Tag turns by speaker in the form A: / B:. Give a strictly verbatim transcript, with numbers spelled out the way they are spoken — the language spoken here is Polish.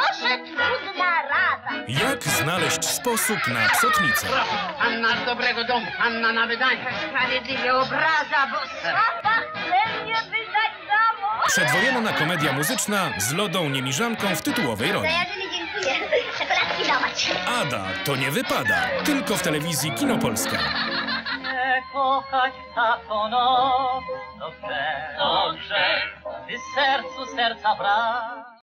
A: Proszę, trudna rada.
B: Jak znaleźć sposób na psotnicę?
C: Anna z dobrego domu, Anna na wydanie.
A: Sprawiedliwie obraza, bo sama chce mnie wydać za mąż.
B: Przedwojenna komedia muzyczna z Lodą Niemiżanką w tytułowej roli.
A: Zajarzyny, dziękuję. Czekoladki dawać.
B: Ada, to nie wypada. Tylko w telewizji Kino Polska.
D: Nie kochać taką noc, dobrze, dobrze, gdy sercu serca brak.